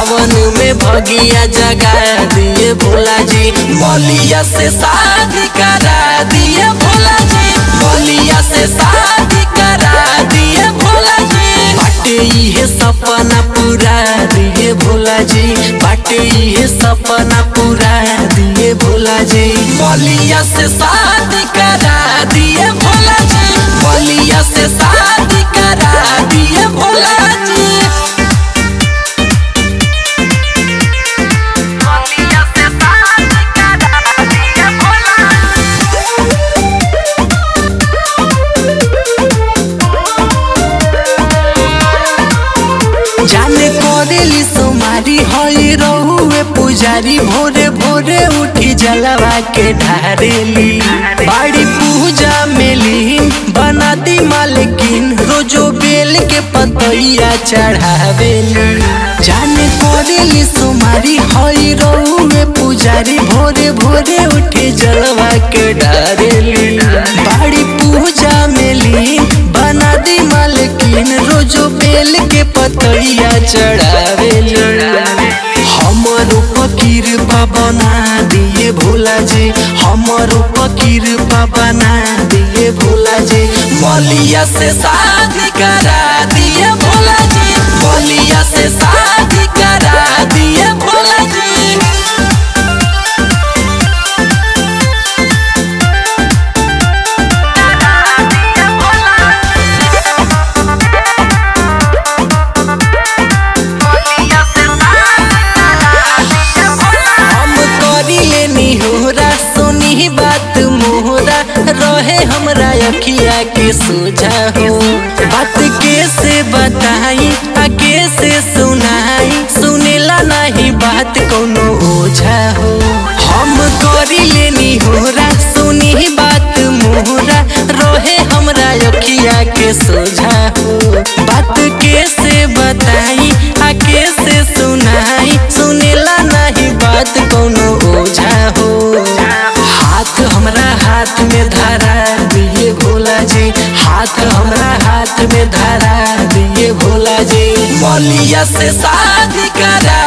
सावन में भगिया जगा दिए भोला जी। मौलिया से शादी करा दिए भोला जी। मौलिया से शादी करा दिए भोला जी। बाटे ये सपना पूरा दिए भोला जी। बाटे ये सपना पूरा दिए भोला जी। मौलिया से शादी करा दिए भोला जी। मौलिया से शादी करा दिए भोला जी। जाने करेली सोमारी हई रहुए पुजारी। भोरे भोरे उठी जलवा के ढारेली। बाड़ी पूजा में लीन बना दी मालकिन। रोजो बेल के पतैया चढ़ावेली। जाने करेली सोमारी हई रहुए पुजारी। भोरे भोरे उठी जलवा के ढारेली। बाड़ी पूजा में लीन बना दी मालकिन। रोजो बेल के पतैया चढ़ावेली। हमरो फकीर बना दिए भोला जी। हमरो फकीर बना दिए भोला जी। मौलिया से शादी करा दिए भोला जी। मौलिया से शादी करा दिए भोला जी। सुनी बात मोहरा रहे हमरा अखिया के सोझा हो। बात कैसे बताई आ कैसे सुनाई। सुनेला नहीं बात कोनो ओझा हो। हम करी लेनी होरा सुनी बात मोहरा रहे हमरा अखिया के सोझा हो। बात कैसे बताई आ कैसे सुनाई। सुनेला नहीं बात कोनो ओझा हो। हाथ हमरा हाथ में धरा दिए भोला जी। हाथ हमरा हाथ में धरा दिए भोला जी। मौलिया से शादी करा